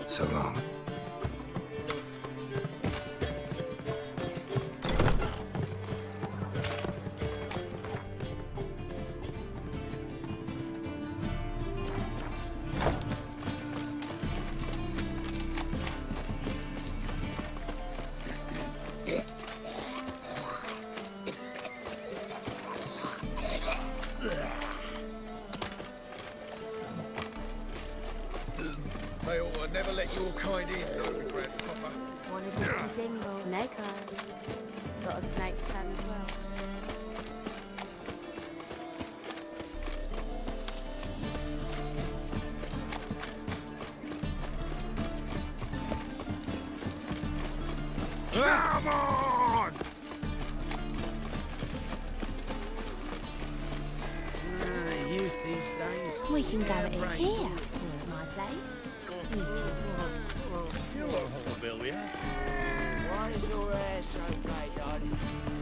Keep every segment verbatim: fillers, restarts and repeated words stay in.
So long. They ought to never let your kind in, Novigrad proper. Wanna do a dingle? Snake eyes. Got a snake's tongue as well. Come on! Ah, youth these days. We can go at it here. At my place. You choose. You're a horrible, yeah? Why is your hair so grey, darling?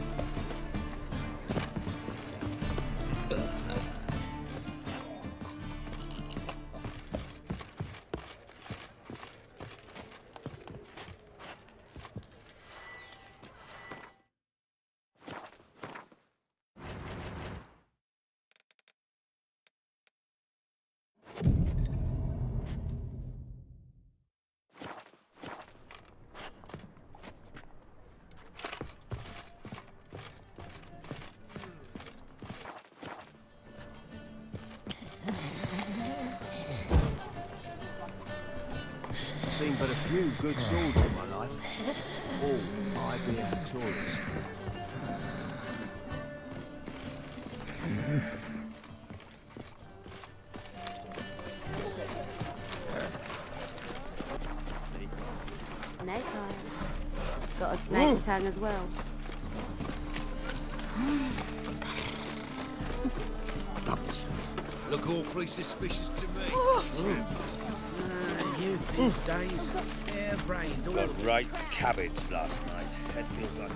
Seen but a few good swords in my life, all I being victorious. Snake eyes. Got a snake's tongue as well. Look awfully suspicious to me. Ah, youth these days. Hair-brained all Got of right cabbage last night. Head feels like it.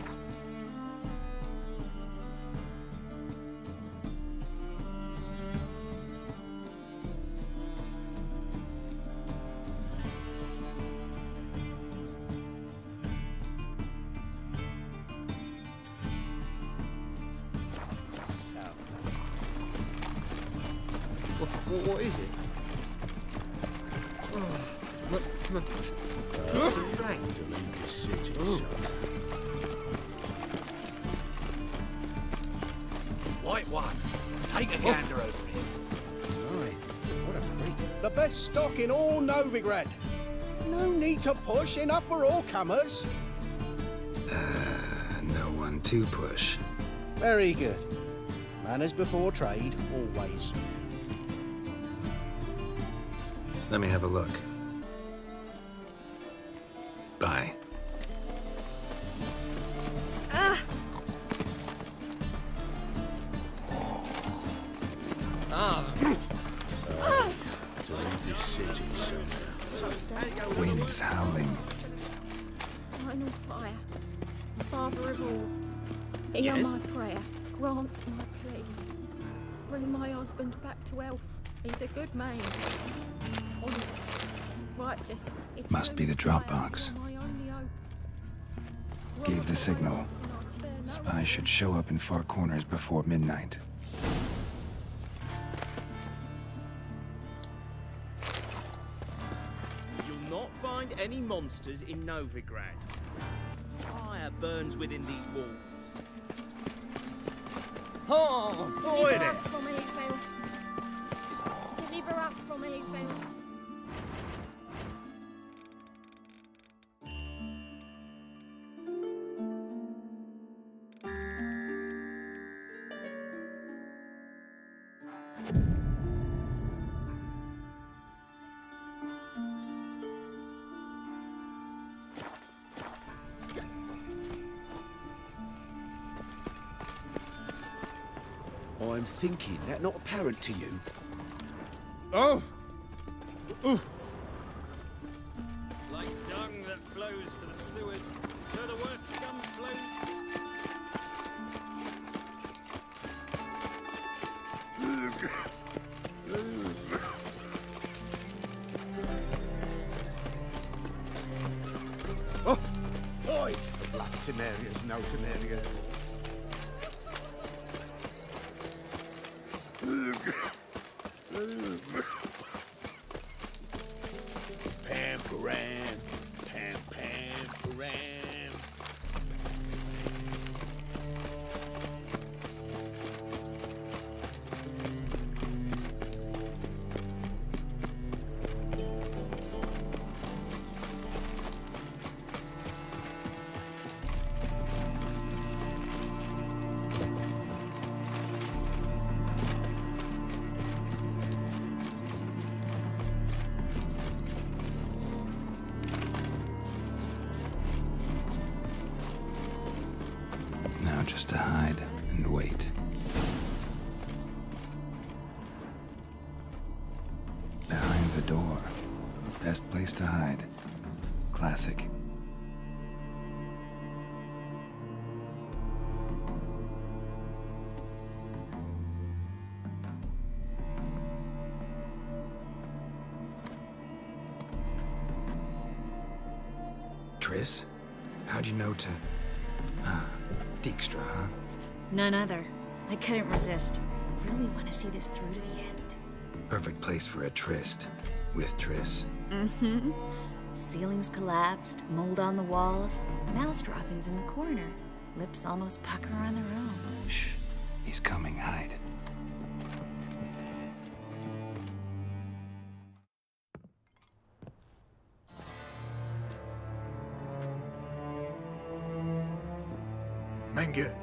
What, what, what is it? Oh, look, look. It's a rat. White one, take a gander over here. Right, what a freak. The best stock in all Novigrad. No need to push, enough for all comers. Uh, no one to push. Very good. Manners before trade, always. Let me have a look. Bye. Ah! Ah! To leave this city somewhere. Wind's howling. Final fire, Father of all, hear Yes? my prayer, grant my plea. Bring my husband back to Elf. He's a good man. Honest, righteous. Must be the eternal drop fire, box. my only hope. Gave the signal. Spies should show up in far corners before midnight. You'll not find any monsters in Novigrad. Fire burns within these walls. Oh! Deliver Oi there! us from evil. Deliver us from evil. I'm thinking that not apparent to you. Oh! Ooh! Like dung that flows to the sewers, so the worst scum flows. Maria's now to Maria. Pam Param, Pam Pam Param. Now just to hide and wait. Behind the door. Best place to hide. Classic. Triss? How'd you know to... Ah, Dijkstra, huh? None other. I couldn't resist. Really want to see this through to the end. Perfect place for a tryst. With Triss. Mm-hmm. Ceilings collapsed, mold on the walls, mouse droppings in the corner. Lips almost pucker on their own. Shh. He's coming. Hide. Menge.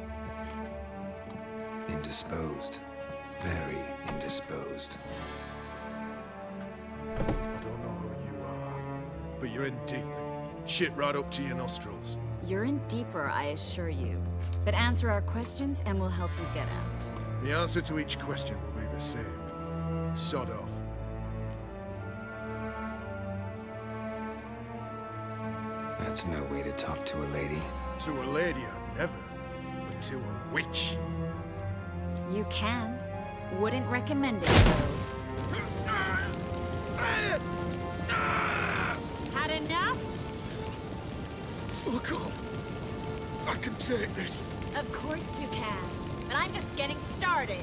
Indisposed. Very indisposed. I don't know who you are, but you're in deep. Shit right up to your nostrils. You're in deeper, I assure you. But answer our questions and we'll help you get out. The answer to each question will be the same. Sod off. That's no way to talk to a lady. To a lady, I never. But to a witch. You can. Wouldn't recommend it, though. Had enough? Fuck off. I can take this. Of course you can. But I'm just getting started.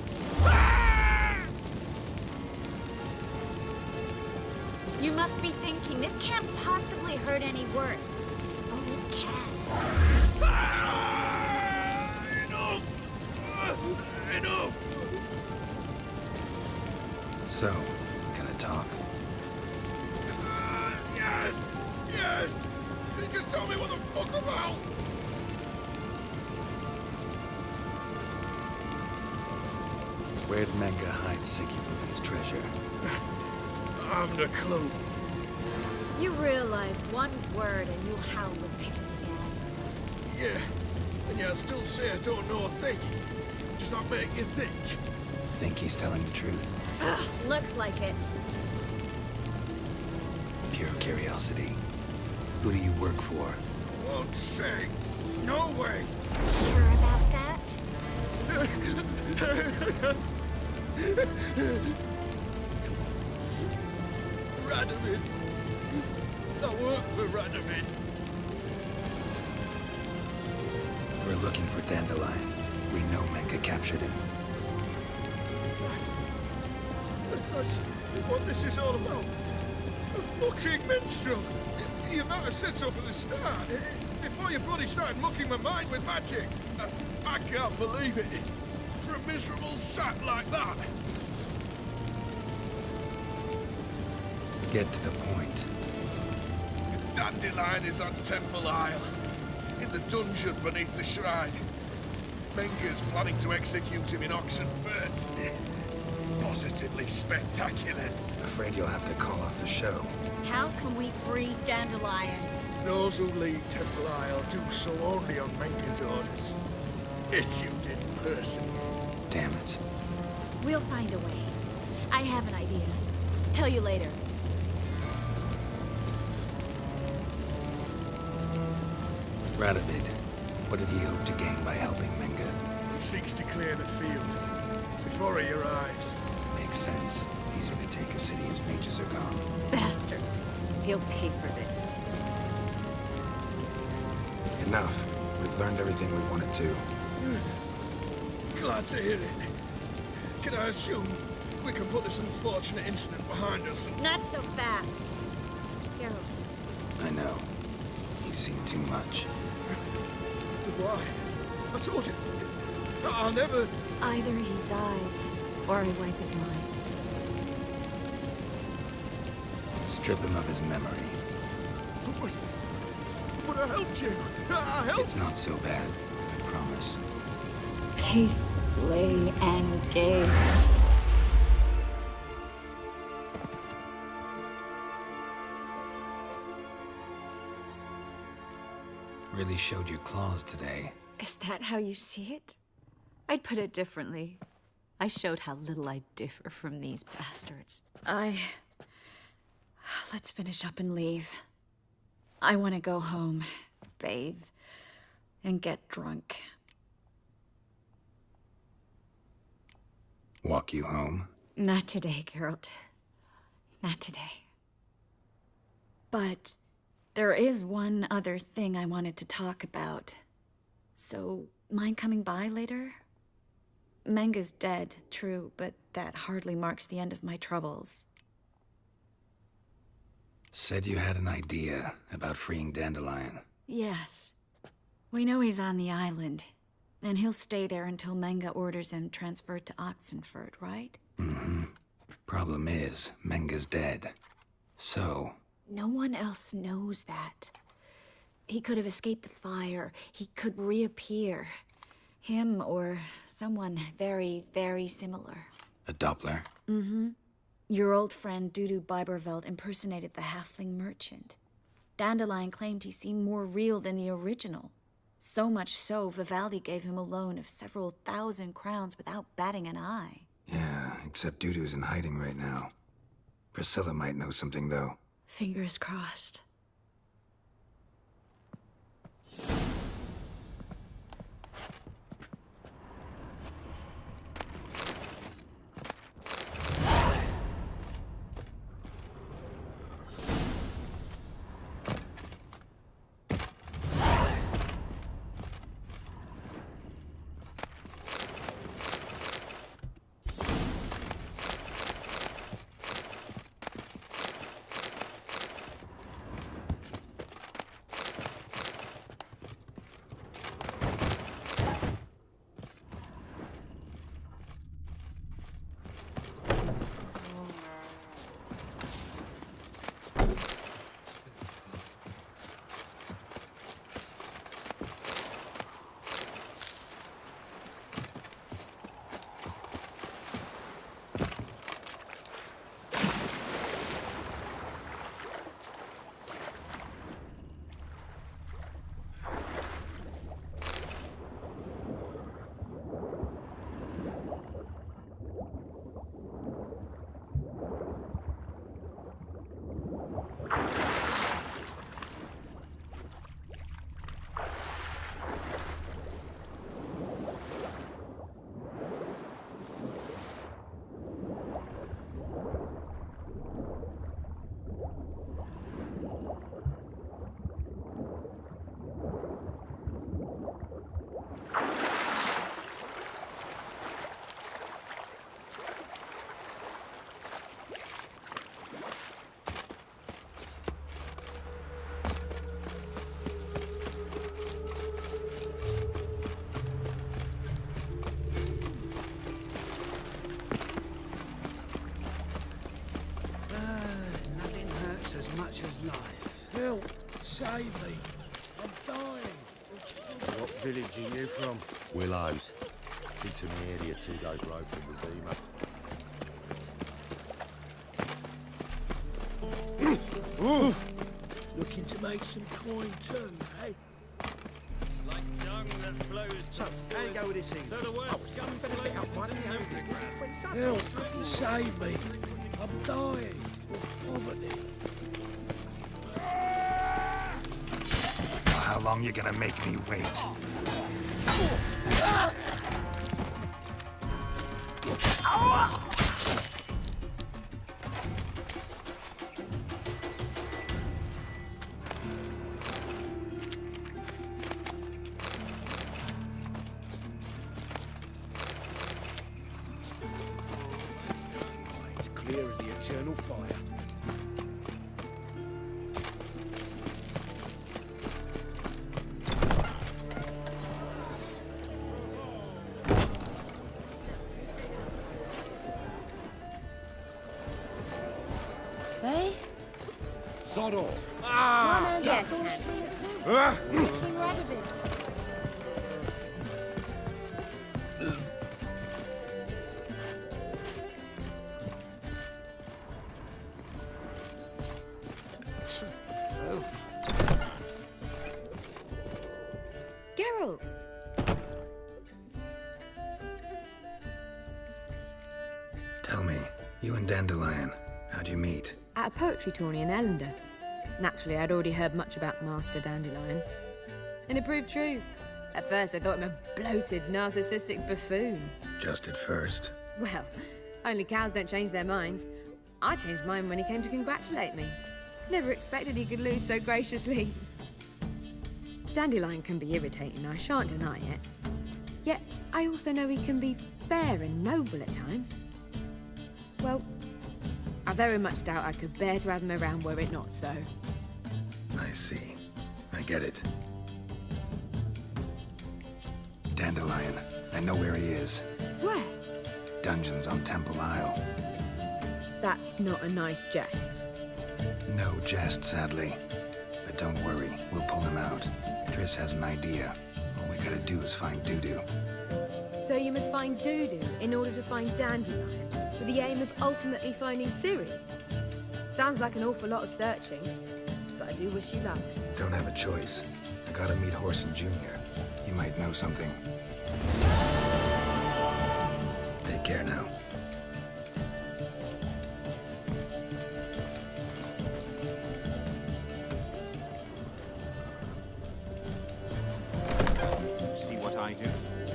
You must be thinking, this can't possibly hurt any worse. Oh, it can. Enough! Enough! So, gonna talk? Uh, yes! Yes! Just tell me what the fuck about! Where'd Menge hide Siggy Reuven's treasure? I haven't a clue. You realize one word and you'll howl with pain again. Yeah, and yet I still say I don't know a thing. Does that make you think? Think he's telling the truth? Ugh, looks like it. Pure curiosity. Who do you work for? Won't say. No way! Sure about that? Radovid. I work for Radovid. We're looking for Dandelion. We know Menge captured him. That's what this is all about. A fucking minstrel. You might have said so from the start. Before you bloody started mucking my mind with magic. I, I can't believe it. For a miserable sap like that. Get to the point. Dandelion is on Temple Isle. In the dungeon beneath the shrine. Menge's planning to execute him in Oxenfurt. Positively spectacular. Afraid you'll have to call off the show. How can we free Dandelion? Those who leave Temple Isle do so only on Menge's orders. Issued in person. Damn it. We'll find a way. I have an idea. Tell you later. Radovid, what did he hope to gain by helping Menge? He seeks to clear the field before he arrives. Makes sense. Easier to take a city whose mages are gone. Bastard. He'll pay for this. Enough. We've learned everything we wanted to. Glad to hear it. Can I assume we can put this unfortunate incident behind us and... Not so fast. Geralt. I know. He's seen too much. Why? I told you. I'll never... Either he dies, or I wipe his mind. Strip him of his memory. But, but I helped you. I helped... It's not so bad, I promise. Peace, slay, and gave. Really showed your claws today. Is that how you see it? I'd put it differently. I showed how little I differ from these bastards. I... Let's finish up and leave. I want to go home, bathe, and get drunk. Walk you home? Not today, Geralt. Not today. But there is one other thing I wanted to talk about. So, mind coming by later? Menga's dead, true, but that hardly marks the end of my troubles. Said you had an idea about freeing Dandelion. Yes. We know he's on the island, and he'll stay there until Menga orders him transferred to Oxenford, right? Mm-hmm. Problem is, Menga's dead. So... No one else knows that. He could have escaped the fire. He could reappear. Him or someone very, very similar. A Doppler? Mm-hmm. Your old friend Dudu Biberveld impersonated the halfling merchant. Dandelion claimed he seemed more real than the original. So much so, Vivaldi gave him a loan of several thousand crowns without batting an eye. Yeah, except Dudu's in hiding right now. Priscilla might know something, though. Fingers crossed. As much as life. Help! Save me! I'm dying! What village are you from? Willows. Sits in the area two days' road from the Zima. Looking to make some coin too, eh? Like dung that flows to So, how you go with this thing? So the word scum flows into Novigrad. Help! Save me! I'm dying of poverty. How long you gonna make me wait? clear as the eternal fire. Hey? Sod off. Ah! One and yes, a Hans. Ah! King Radovid. Geralt! Tell me, you and Dandelion, how'd you meet? At a poetry tourney in Ellender. Naturally, I'd already heard much about Master Dandelion. And it proved true. At first, I thought him a bloated, narcissistic buffoon. Just at first. Well, only cows don't change their minds. I changed mine when he came to congratulate me. Never expected he could lose so graciously. Dandelion can be irritating, I shan't deny it. Yet, I also know he can be fair and noble at times. Well, I very much doubt I could bear to have him around were it not so. I see. I get it. Dandelion. I know where he is. Where? Dungeons on Temple Isle. That's not a nice jest. No jest, sadly. But don't worry, we'll pull him out. Triss has an idea. All we gotta do is find Dudu. So you must find Dudu in order to find Dandelion, with the aim of ultimately finding Ciri? Sounds like an awful lot of searching, but I do wish you luck. Don't have a choice. I gotta meet Horson Junior He might know something. Take care now. See what I do?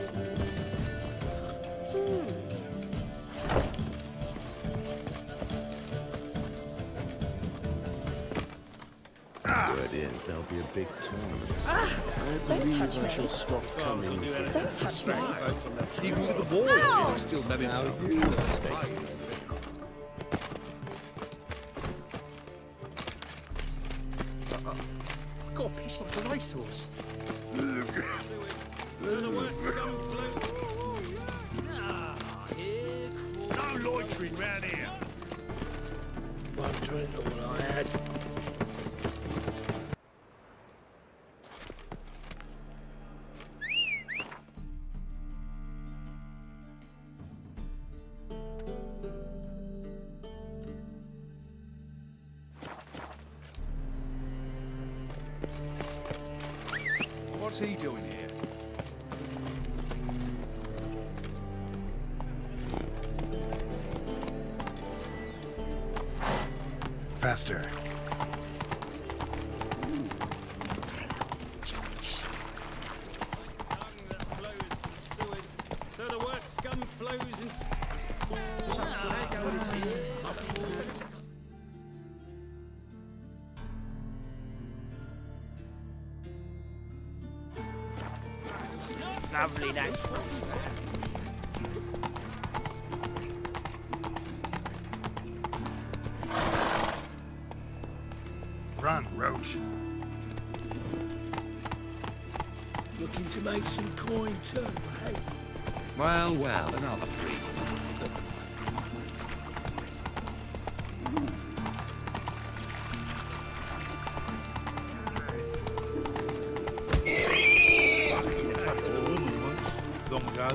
Word is there'll be a big tournament. Ah, don't touch me. Shall stop coming. Don't touch me. Even with the ball, Ow! you still manage to Got a piece like a racehorse. No loitering round here. One drink all I had. What's he doing here? Faster. So the word scum flows and... Lovely, that. Run, Roach. Looking to make some coin too, hey? Well, well, another freak. Long ago.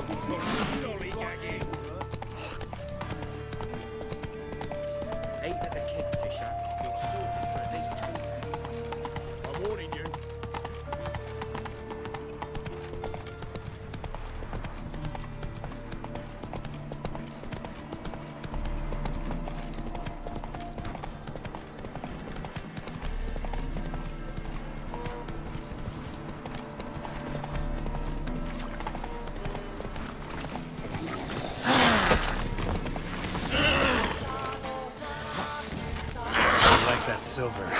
Eight at the kingfisher. You're sorted for at least two. I'm warning you. Like that silver.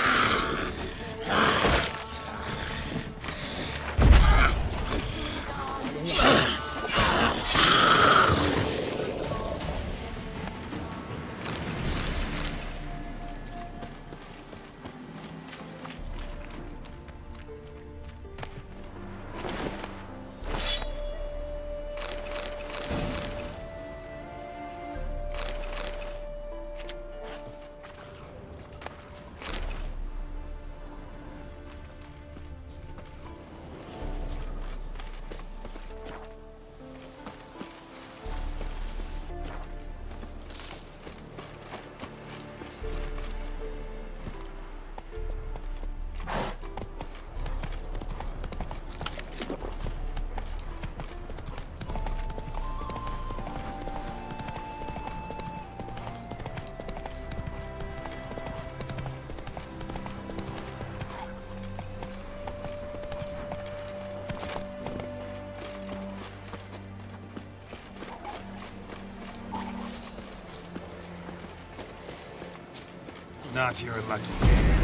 If not, you're a lucky man.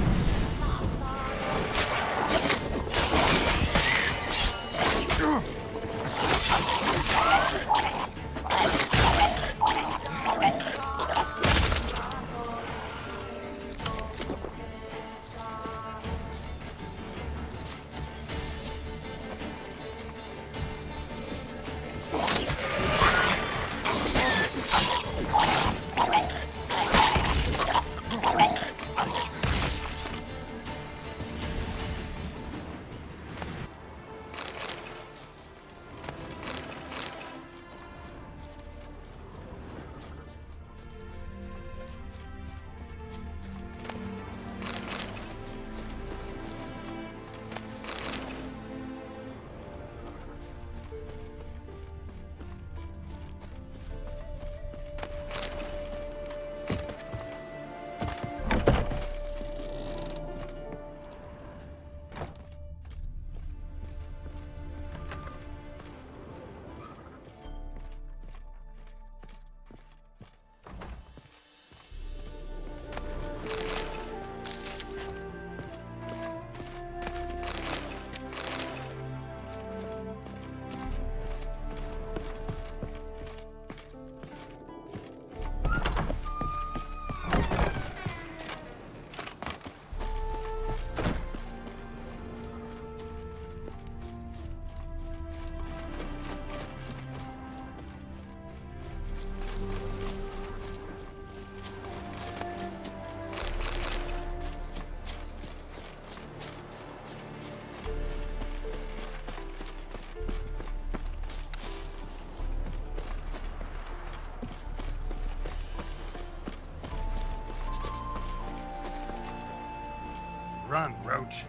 Run, Roach.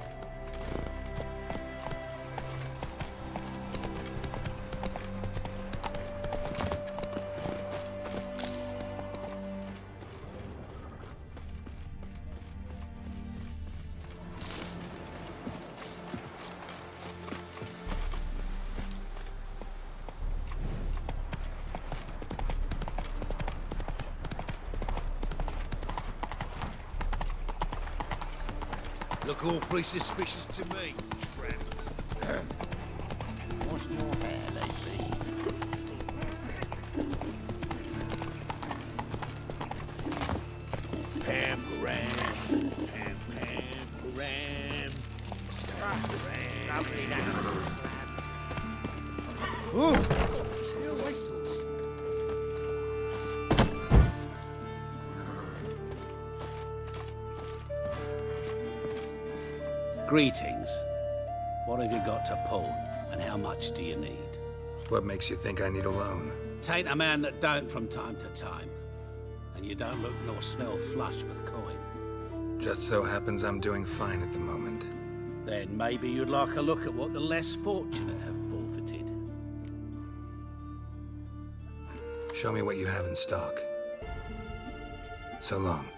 Look awfully suspicious to me, Trent. What's your hair lately? Pam Ram, Pam Pam Ram, Ram. Lovely now. Ooh! See a racehorse. Greetings. What have you got to pull, and how much do you need? What makes you think I need a loan? Tain't a man that don't from time to time. And you don't look nor smell flush with coin. Just so happens I'm doing fine at the moment. Then maybe you'd like a look at what the less fortunate have forfeited. Show me what you have in stock. So long.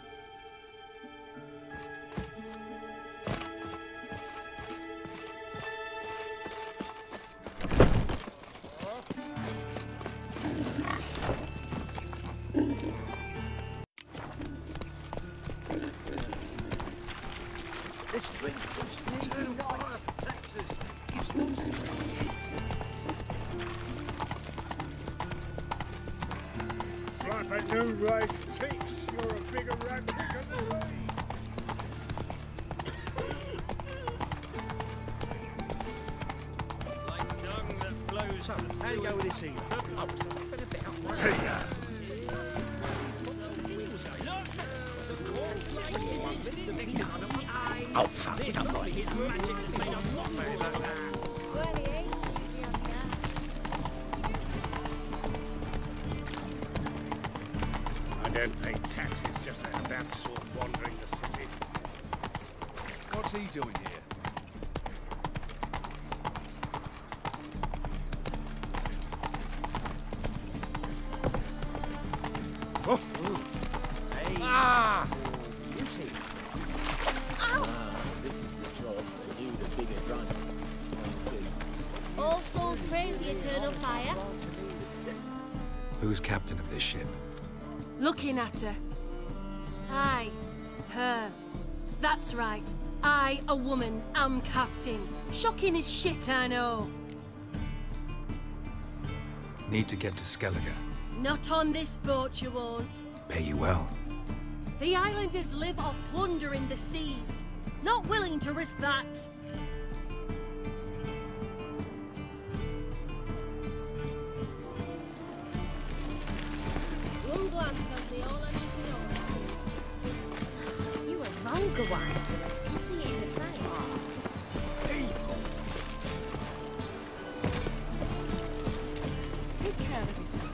Let's drink first and turn fire for taxes. Gives monsters Like a new race ticks, you're a bigger rat picker than me. Like dung that flows to the How you go with this sewers. here? Oh, it's been a bit up there. Hey, uh, Oh, fuck it, I'm right. His magic has made a mockery of that. Well, he ain't easy on ya. I don't pay taxes, just a that sort wandering the city. What's he doing here? Oh, Ah! Beauty. This is the job for you, the bigger grunt. I insist. All souls praise the eternal fire. who's captain of this ship? Looking at her. Aye, Her. That's right. I, a woman, am captain. Shocking as shit, I know. Need to get to Skellige. Not on this boat, you won't. Pay you well. The islanders live off plunder in the seas. Not willing to risk that. One glance tells me all I need to know. You a vulgar one. I see it in the face. Take care of yourself.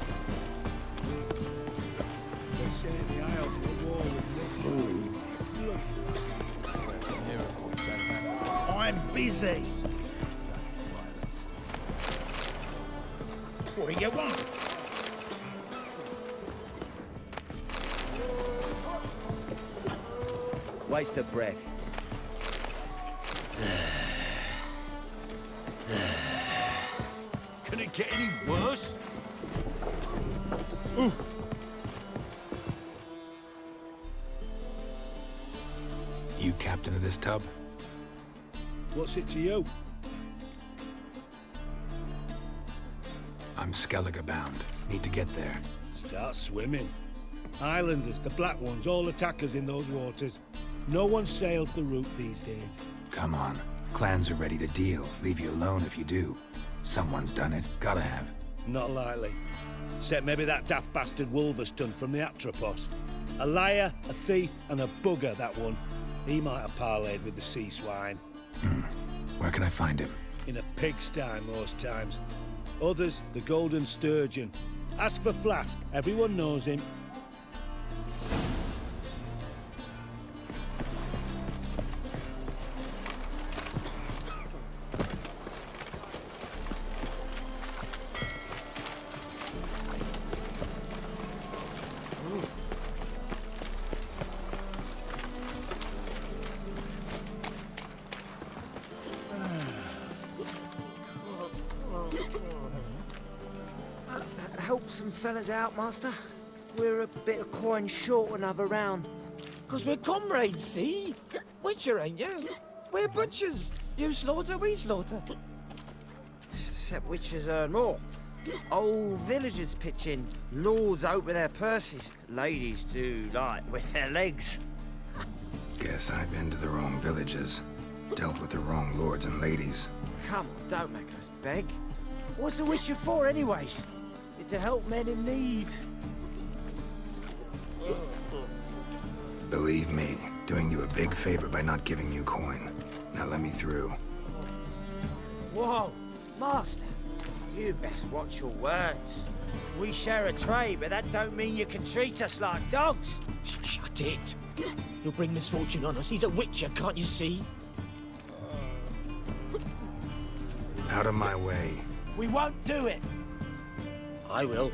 They say the Isles were at war with I'm busy. What do you want? Waste of breath. Can it get any worse? You captain of this tub? What's it to you? I'm Skellige bound. Need to get there. Start swimming. Islanders, the black ones, all attackers in those waters. No one sails the route these days. Come on. Clans are ready to deal. Leave you alone if you do. Someone's done it. Gotta have. Not likely. Except maybe that daft bastard Wolverston from the Atropos. A liar, a thief, and a bugger, that one. He might have parlayed with the sea swine. Hmm. Where can I find him? In a pigsty most times. Others, the Golden Sturgeon. Ask for Flask. Everyone knows him. Help some fellas out, Master. We're a bit of coin short another round. Because we're comrades, see? Witcher, ain't you? We're butchers. You slaughter, we slaughter. Except witchers earn more. Old villagers pitch in. Lords out with their purses. Ladies do like with their legs. Guess I've been to the wrong villages. Dealt with the wrong lords and ladies. Come on, don't make us beg. What's the witcher for, anyways? It's to help men in need. Believe me, doing you a big favor by not giving you coin. Now let me through. Whoa, Master. You best watch your words. We share a trade, but that don't mean you can treat us like dogs. Shut it. He'll bring misfortune on us. He's a witcher, can't you see? Out of my way. We won't do it. I will.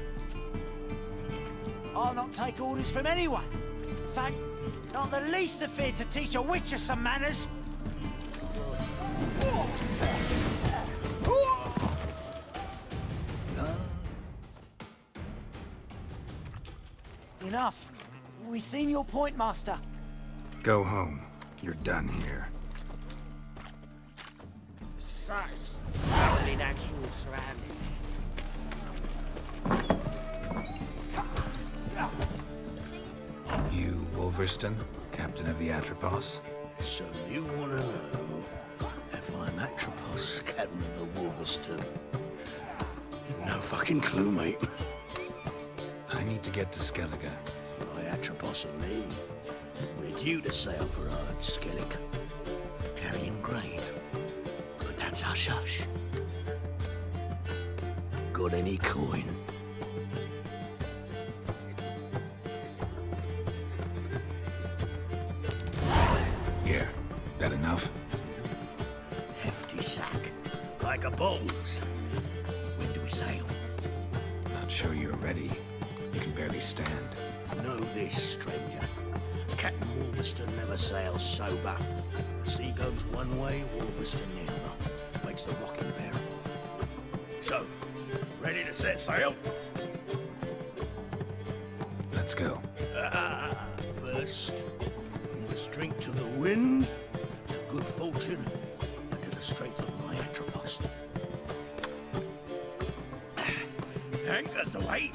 I'll not take orders from anyone. In fact, not the least afeard to teach a witcher some manners. Enough. We've seen your point, Master. Go home. You're done here. Such thoroughly natural surroundings. You, Wolverston, captain of the Atropos? So you want to know if I'm Atropos, captain of the Wolverston? No fucking clue, mate. I need to get to Skellige. By Atropos and me, we're due to sail for our Skellige, carrying grain. But that's hush-hush. Got any coin? Here. That enough? Hefty sack. Like a bull's. When do we sail? Not sure you're ready. You can barely stand. Know this, stranger. Captain Wolverston never sails sober. The sea goes one way, Wolverston the other. Makes the rock unbearable. So, ready to set sail? Let's go. Ah, first, drink to the wind, to good fortune, and to the strength of my Atropos. Anchors away.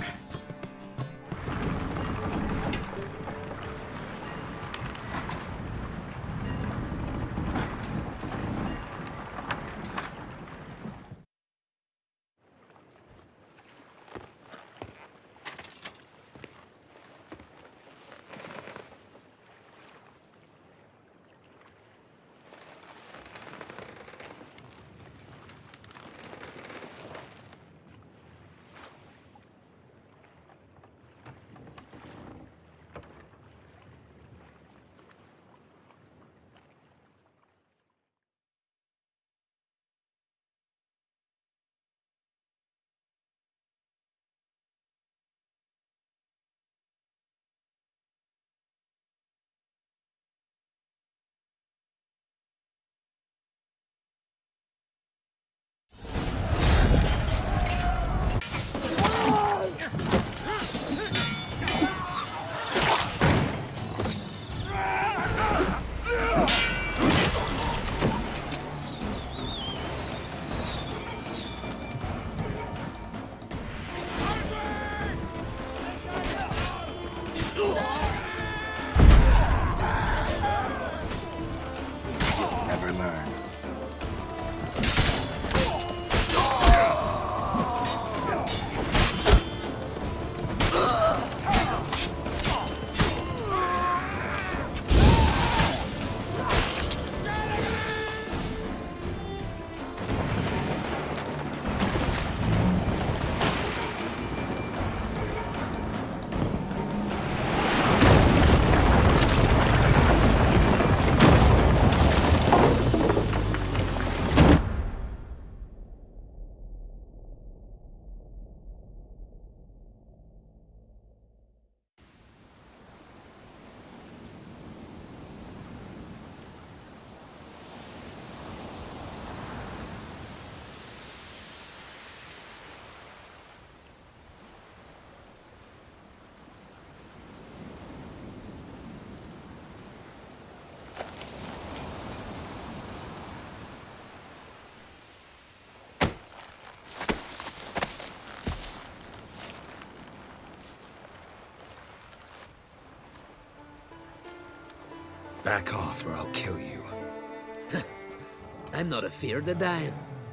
Back off or I'll kill you. I'm not afeard of dying.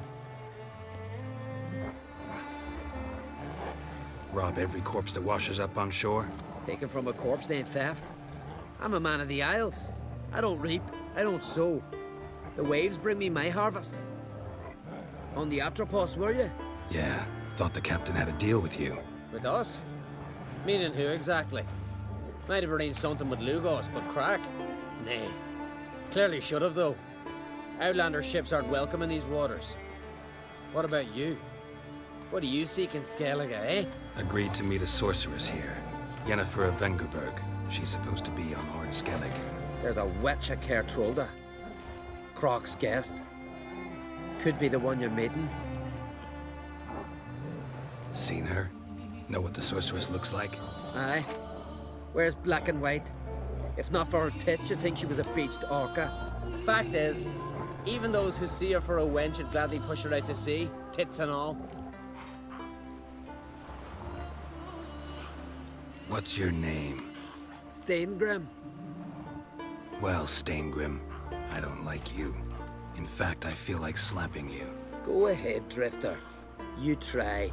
Rob every corpse that washes up on shore? Taken from a corpse ain't theft. I'm a man of the Isles. I don't reap, I don't sow. The waves bring me my harvest. On the Atropos, were you? Yeah, thought the captain had a deal with you. With us? Meaning who exactly? Might have arranged something with Lugos, but crack? Nay. Clearly should have, though. Outlander ships aren't welcome in these waters. What about you? What do you seek in Skellige, eh? Agreed to meet a sorceress here. Yennefer of Vengerberg. She's supposed to be on Ord Skellig. There's a wetcha Kertrolda. Croc's guest. Could be the one you're meeting. Seen her? Know what the sorceress looks like? Aye. Wears black and white. If not for her tits, you'd think she was a beached orca. Fact is, even those who see her for a wench would gladly push her out to sea, tits and all. What's your name? Steingrim. Well, Steingrim, I don't like you. In fact, I feel like slapping you. Go ahead, Drifter. You try.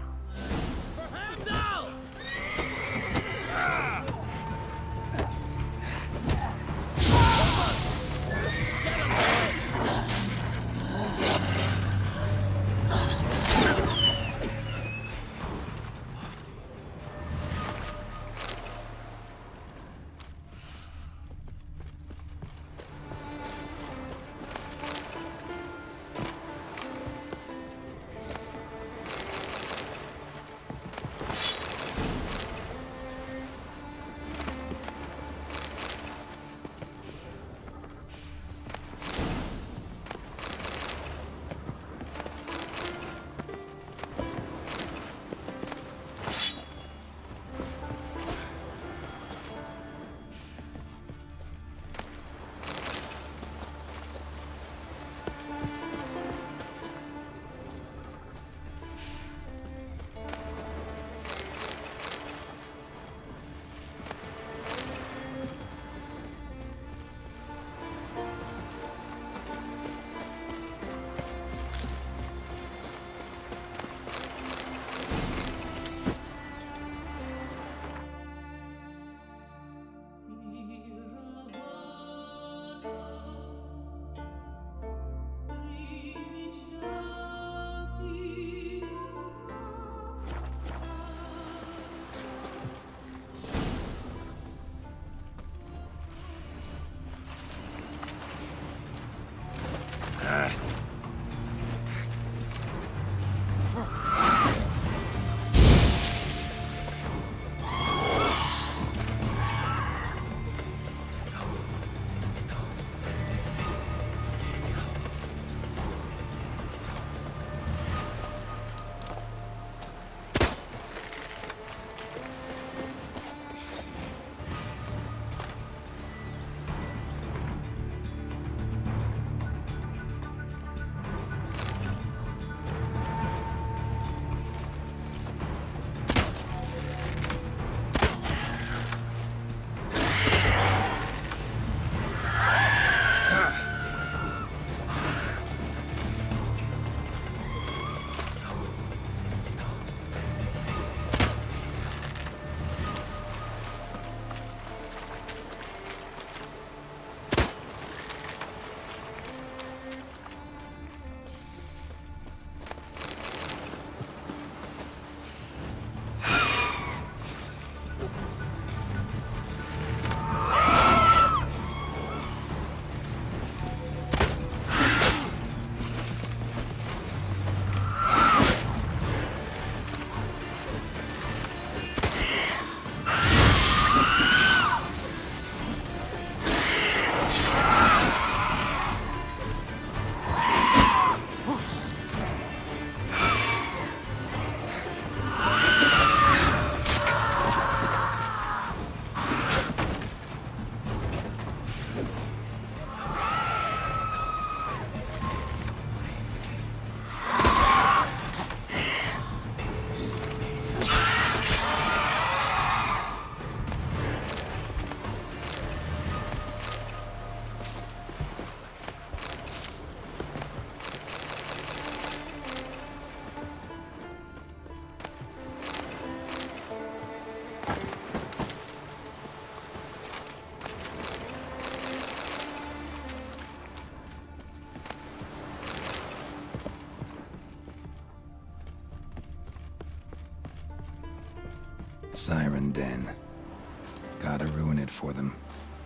Siren Den. Gotta ruin it for them.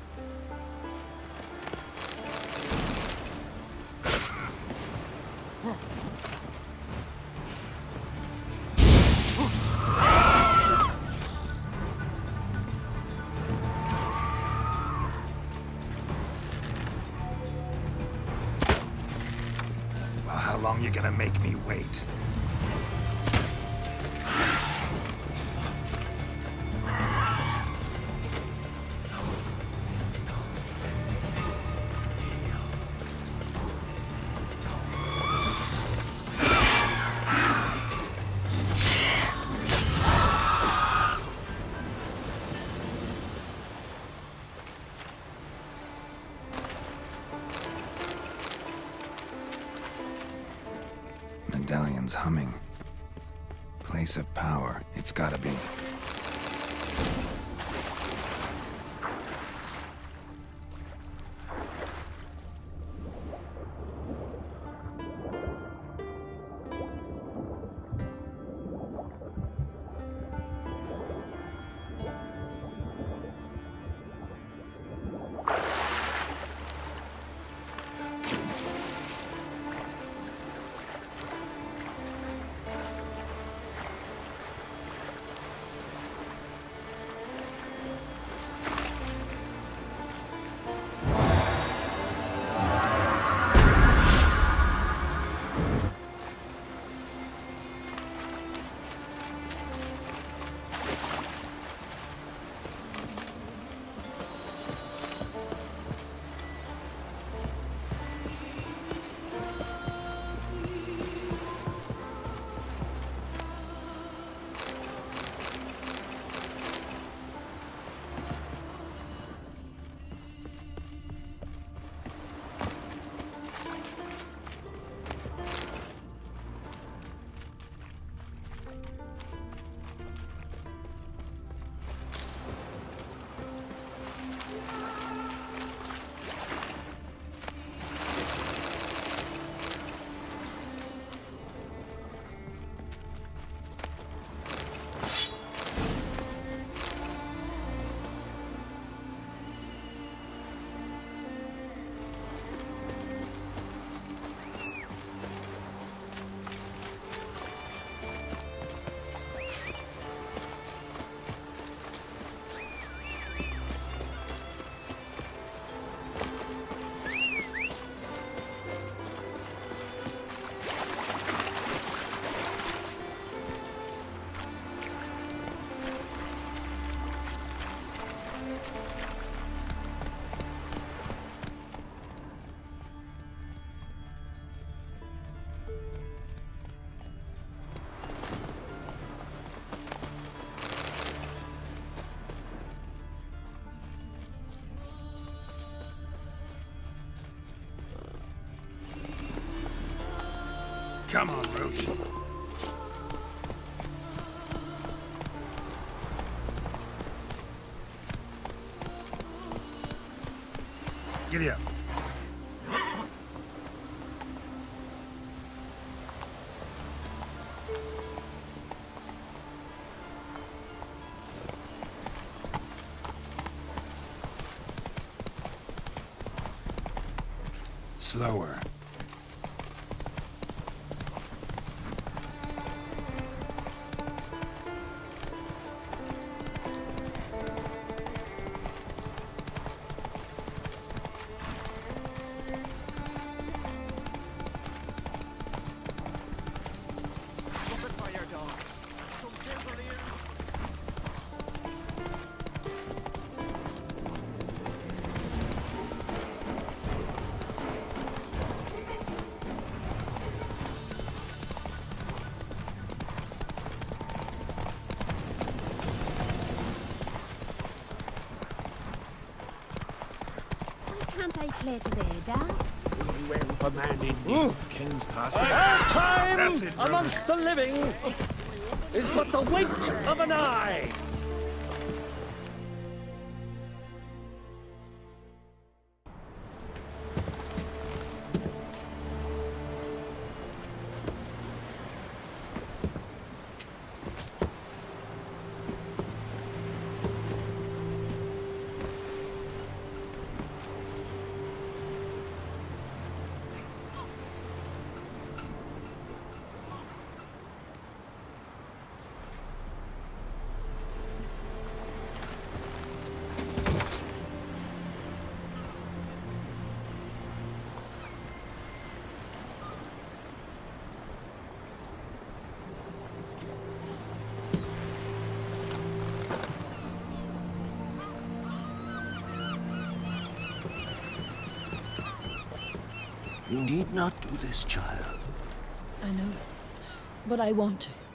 Well, how long you gonna make me wait? Medallion's humming. Place of power, it's gotta be. Come on, Roach. Giddy up. Slower. Can't I clear to there, Dad? Well, commanded me. King's passing. Our Time That's it, brother. amongst the living is but the wink of an eye. You need not do this, child. I know, but I want to.